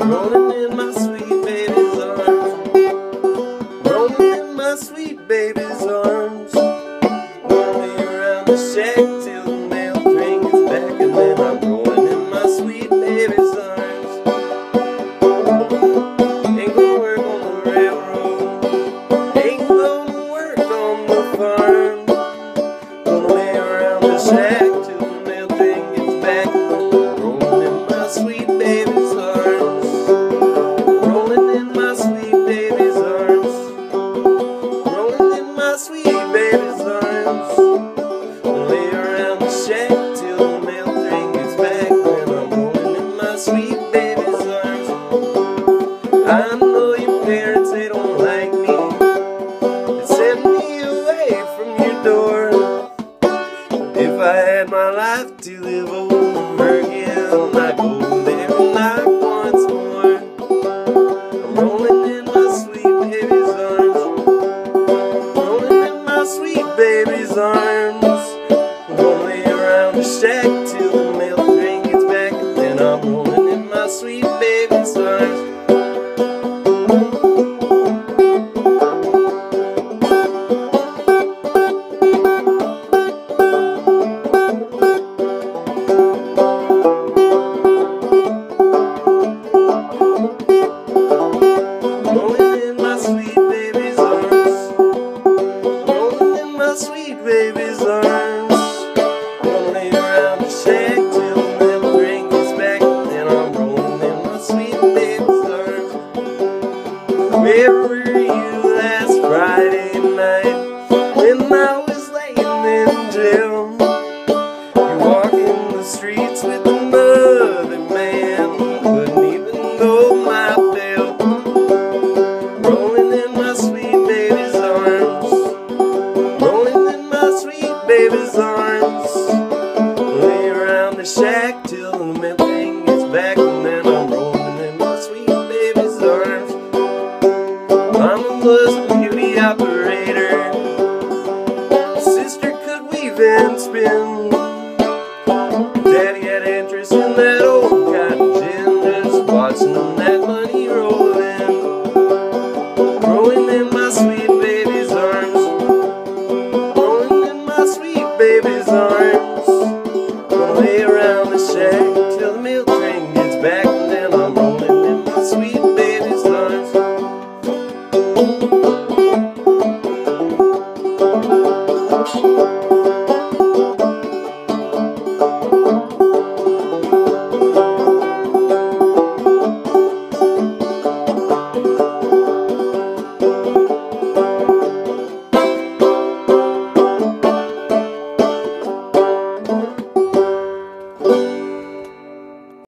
Rolling in my sweet baby's arms, rolling in my sweet baby's arms. Rolling around the shack till the mail train gets back, and then I'm rolling in my sweet baby's arms. Ain't gonna work on the railroad, ain't gonna work on the farm. Gonna lay around the shack till the mail train gets back, rolling in my sweet baby's arms. Rolling in my sweet baby's arms, rolling in my sweet baby's arms. Lay around the shack till the mail train gets back, then I'm rolling in my sweet baby's arms. I know your parents, they don't like me, they send me away from your door. If I had my life to live over again, I'd go there and knock once more. I'm rolling in my sweet baby's arms, rolling in my sweet baby's arms. I'm gonna lay around the shack till the mail train gets back, and then I'm rolling in my sweet baby's arms. Rolling in my sweet baby's arms, rolling in my sweet baby's arms. Gonna lay around the shack till the mail train gets back, and I'm rolling in my sweet baby's arms. Where were you last Friday night when I was laying in jail? You walking the streets with another man, couldn't even go my bail. Rolling in my sweet baby's arms, rolling in my sweet baby's arms. Lay around the shack till the mail train gets back.